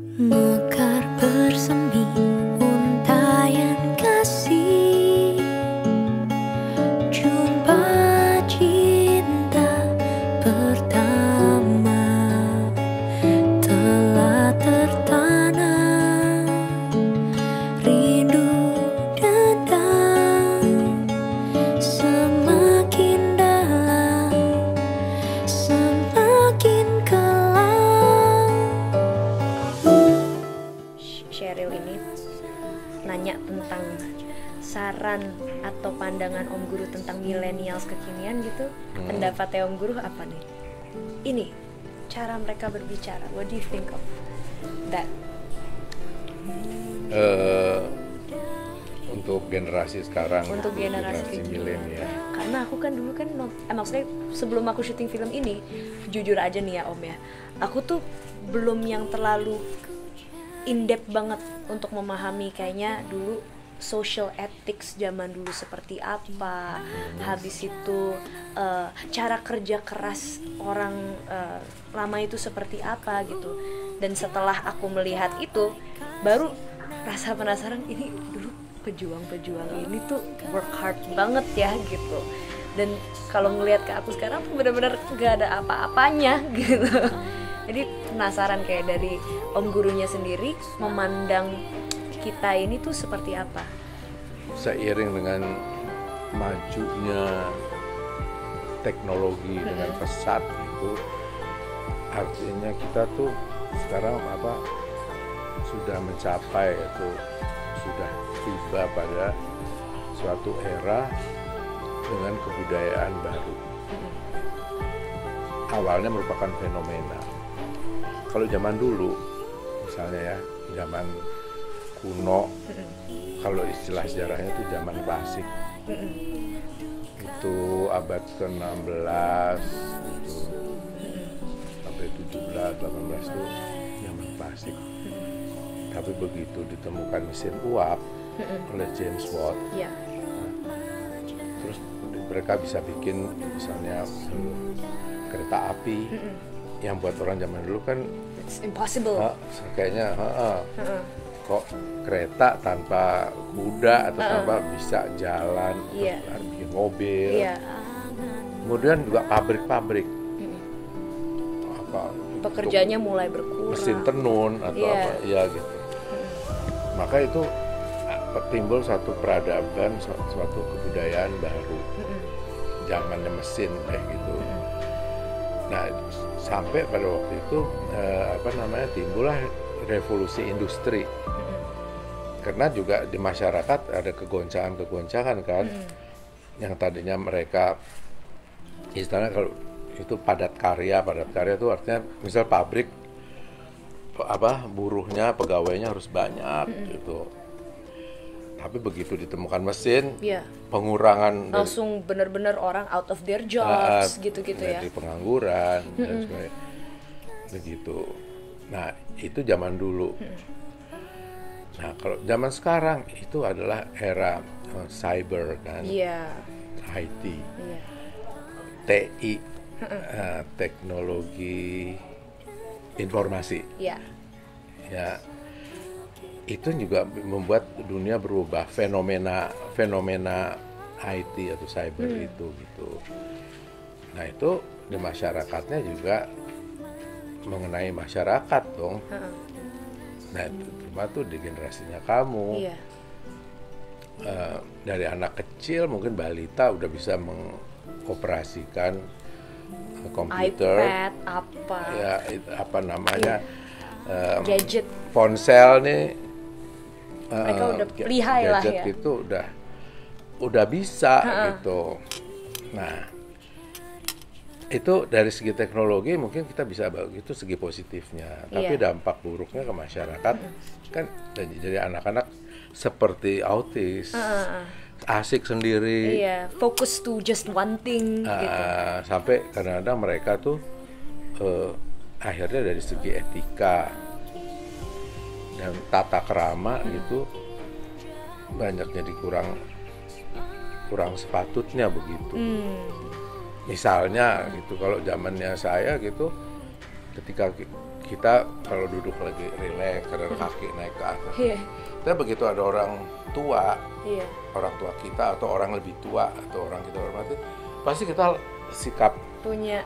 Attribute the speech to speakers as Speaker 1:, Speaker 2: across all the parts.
Speaker 1: Mekar bersemi untayan kasih, jumpa cinta pertama telah tertanam, rindu datang semakin dalam, semakin kelam.
Speaker 2: Sheryl ini nanya tentang saran atau pandangan Om Guru tentang millennials kekinian gitu. Pendapatnya Om Guru apa nih? Ini cara mereka berbicara. What do you think of that?
Speaker 3: Untuk generasi sekarang,
Speaker 2: Untuk generasi
Speaker 3: milenial.
Speaker 2: Karena aku kan dulu kan maksudnya sebelum aku syuting film ini, jujur aja nih ya Om ya, aku tuh belum yang terlalu in-depth banget untuk memahami kayaknya dulu social ethics zaman dulu seperti apa, habis itu cara kerja keras orang lama itu seperti apa gitu. Dan setelah aku melihat itu, baru rasa penasaran, ini dulu pejuang-pejuang ini tuh work hard banget ya gitu. Dan kalau ngelihat ke aku sekarang tuh benar-benar gak ada apa-apanya gitu. Jadi penasaran kayak dari Om Gurunya sendiri memandang kita ini tuh seperti apa?
Speaker 3: Seiring dengan majunya teknologi dengan pesat itu, artinya kita tuh sekarang sudah mencapai itu, sudah tiba pada suatu era dengan kebudayaan baru. Awalnya merupakan fenomena. Kalau zaman dulu, misalnya ya, zaman kuno, kalau istilah sejarahnya itu zaman klasik, itu abad ke-16, itu sampai 17, 18 itu zaman klasik. Tapi begitu ditemukan mesin uap oleh James Watt, terus mereka bisa bikin misalnya kereta api yang buat orang zaman dulu kan
Speaker 2: It's impossible.
Speaker 3: Kayaknya kok kereta tanpa kuda atau tanpa bisa jalan, terus bikin mobil. Kemudian juga pabrik-pabrik,
Speaker 2: pekerjaannya mulai berkurang.
Speaker 3: mesin tenun atau apa, ya gitu. Maka itu timbul suatu peradaban, suatu kebudayaan baru, zamannya mesin kayak gitu. Nah, sampai pada waktu itu timbullah revolusi industri. Karena juga di masyarakat ada kegoncangan kan, yang tadinya mereka istilahnya kalau itu padat karya itu artinya misal pabrik buruhnya, pegawainya harus banyak gitu. Tapi begitu ditemukan mesin, pengurangan
Speaker 2: langsung benar-benar orang out of their jobs gitu-gitu ya.
Speaker 3: Jadi pengangguran dan sebagainya. Begitu. Nah, itu zaman dulu. Nah, kalau zaman sekarang itu adalah era cyber kan. IT. TI. Teknologi informasi. Ya. Itu juga membuat dunia berubah, fenomena IT atau cyber itu gitu. Nah, itu di masyarakatnya juga mengenai masyarakat dong. Nah, cuma tuh di generasinya kamu, dari anak kecil mungkin balita udah bisa mengoperasikan komputer,
Speaker 2: iPad gadget,
Speaker 3: ponsel nih.
Speaker 2: Mereka udah lihai lah ya.
Speaker 3: Itu udah bisa gitu. Nah, itu dari segi teknologi mungkin kita bisa begitu segi positifnya. Tapi dampak buruknya ke masyarakat kan jadi anak-anak seperti autis, asik sendiri,
Speaker 2: fokus to just one thing gitu.
Speaker 3: Sampai kadang-kadang mereka tuh akhirnya dari segi etika dan tata krama gitu banyak jadi kurang sepatutnya begitu. Misalnya gitu, kalau zamannya saya gitu, ketika kita kalau duduk lagi rileks, kadang kaki naik ke atas. Tapi begitu ada orang tua, orang tua kita atau orang lebih tua atau orang kita hormati, pasti kita sikap
Speaker 2: punya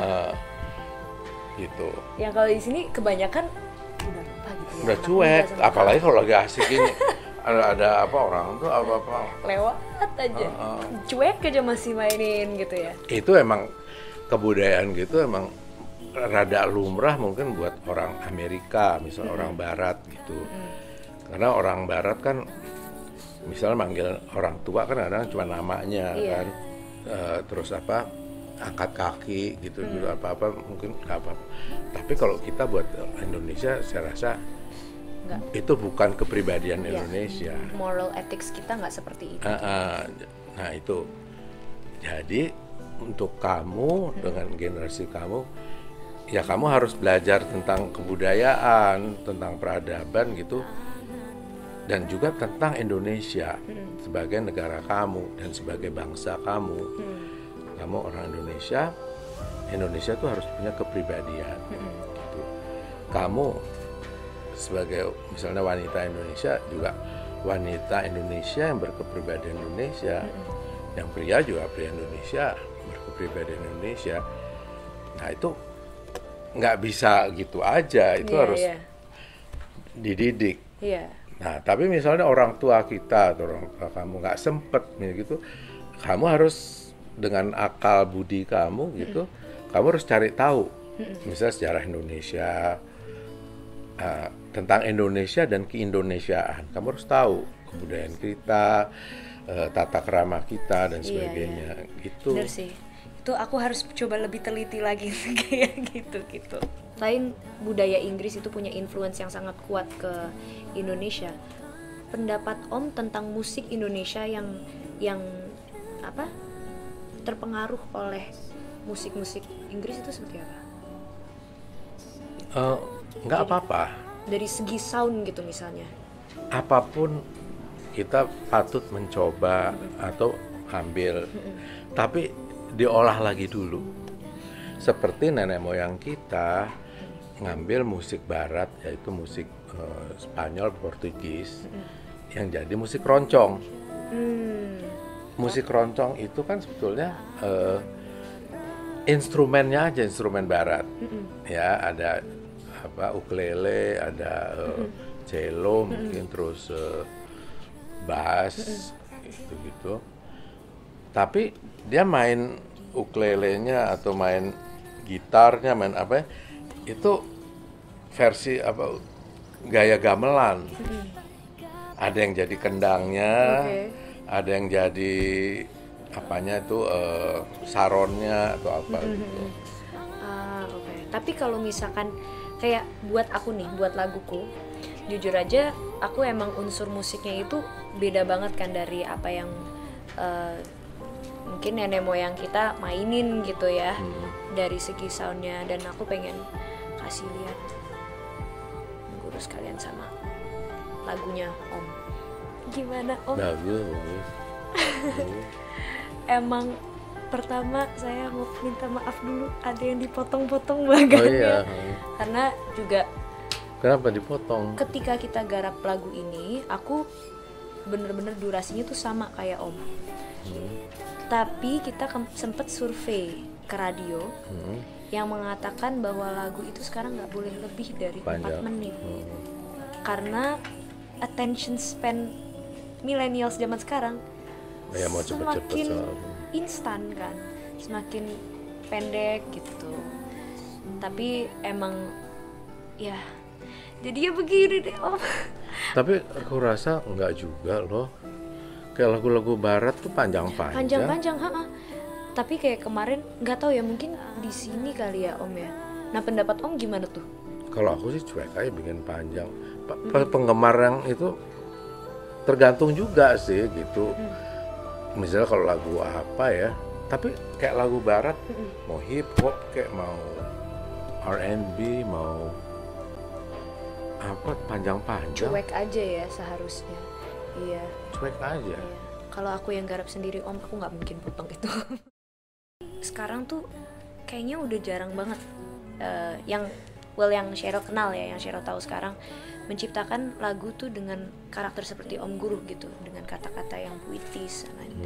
Speaker 3: gitu.
Speaker 2: Yang kalau di sini kebanyakan udah lupa gitu ya.
Speaker 3: Udah cuek, apalagi kalau lagi asik ini ada apa orang tuh apa
Speaker 2: lewat aja, cuek aja masih mainin gitu ya.
Speaker 3: Itu emang kebudayaan gitu emang rada lumrah mungkin buat orang Amerika, misalnya orang Barat gitu. Karena orang Barat kan misalnya manggil orang tua kan kadang cuma namanya kan, terus apa angkat kaki gitu gitu apa mungkin nggak apa. Tapi kalau kita buat Indonesia saya rasa enggak. Itu bukan kepribadian Indonesia.
Speaker 2: Moral ethics kita nggak seperti itu.
Speaker 3: Nah itu. Jadi untuk kamu dengan generasi kamu, ya kamu harus belajar tentang kebudayaan, tentang peradaban gitu, dan juga tentang Indonesia sebagai negara kamu dan sebagai bangsa kamu. Kamu orang Indonesia, Indonesia tuh harus punya kepribadian. Gitu. Kamu sebagai misalnya wanita Indonesia juga wanita Indonesia yang berkepribadian Indonesia, yang pria juga pria Indonesia berkepribadian Indonesia. Nah itu nggak bisa gitu aja, itu harus dididik. Nah tapi misalnya orang tua kita atau orang tua kamu nggak sempet gitu, kamu harus dengan akal budi kamu gitu, kamu harus cari tahu misalnya sejarah Indonesia, tentang Indonesia dan keindonesiaan. Kamu harus tahu kebudayaan kita, tata krama kita dan sebagainya. Gitu.
Speaker 2: Benar sih. Itu aku harus coba lebih teliti lagi kayak gitu. Selain budaya Inggris itu punya influence yang sangat kuat ke Indonesia, pendapat Om tentang musik Indonesia yang apa terpengaruh oleh musik-musik Inggris itu seperti apa?
Speaker 3: Nggak apa-apa.
Speaker 2: Dari segi sound gitu misalnya.
Speaker 3: Apapun kita patut mencoba atau ambil, tapi diolah lagi dulu. Seperti nenek moyang kita ngambil musik barat, yaitu musik Spanyol, Portugis, yang jadi musik roncong. Musik roncong itu kan sebetulnya instrumennya aja instrumen barat. Ya, ada apa ukulele, ada cello mungkin, terus bass gitu. Tapi dia main ukulelenya atau main gitarnya, main apa itu versi apa gaya gamelan. Ada yang jadi kendangnya, ada yang jadi apanya itu saronnya atau apa gitu.
Speaker 2: Tapi kalau misalkan kayak buat aku nih, buat laguku, jujur aja aku emang unsur musiknya itu beda banget kan dari apa yang mungkin nenek moyang kita mainin gitu ya, dari segi soundnya. Dan aku pengen kasih lihat guru sekalian sama lagunya Om. Gimana Om?
Speaker 3: Bagus.
Speaker 2: Emang pertama saya mau minta maaf dulu, ada yang dipotong-potong bagannya. Karena juga
Speaker 3: kenapa dipotong?
Speaker 2: Ketika kita garap lagu ini, aku bener-bener durasinya tuh sama kayak Om. Tapi kita sempet survei ke radio yang mengatakan bahwa lagu itu sekarang nggak boleh lebih dari 4 menit. Karena attention span millennials zaman sekarang
Speaker 3: mau
Speaker 2: semakin instan kan, semakin pendek gitu. Tapi emang ya jadi ya begini deh Om.
Speaker 3: Tapi aku rasa enggak juga loh. Kayak lagu-lagu barat tuh panjang-panjang.
Speaker 2: Tapi kayak kemarin nggak tahu ya, mungkin di sini kali ya Om ya. Nah pendapat Om gimana tuh?
Speaker 3: Kalau aku sih cuek aja bikin panjang. Penggemar yang itu tergantung juga sih gitu. Misalnya kalau lagu apa ya, tapi kayak lagu barat, mau hip hop kayak mau R&B, mau apa panjang-panjang.
Speaker 2: Cuek aja ya seharusnya. Iya.
Speaker 3: Cuek aja.
Speaker 2: Iya. Kalau aku yang garap sendiri Om, aku nggak mungkin potong itu. Sekarang tuh kayaknya udah jarang banget yang well yang Sheryl kenal ya, yang Sheryl tahu sekarang, menciptakan lagu tuh dengan karakter seperti Om Guru gitu, dengan kata-kata yang puitis.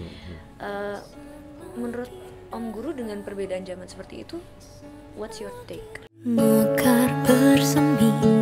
Speaker 2: Menurut Om Guru dengan perbedaan zaman seperti itu, what's your take?
Speaker 1: Mekar bersemi